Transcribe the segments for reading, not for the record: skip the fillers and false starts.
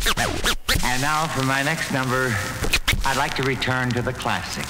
And now for my next number, I'd like to return to the classics.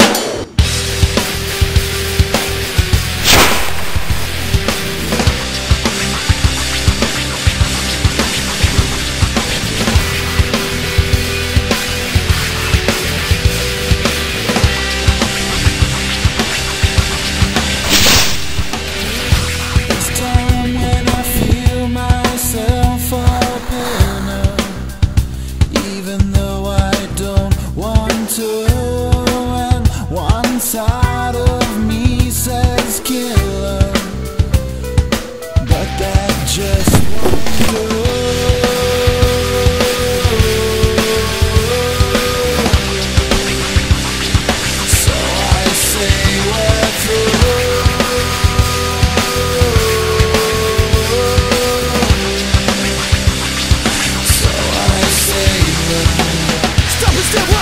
And one side of me says killer, but that just won't do. So I say we're through. So I say we're through. Stop and step.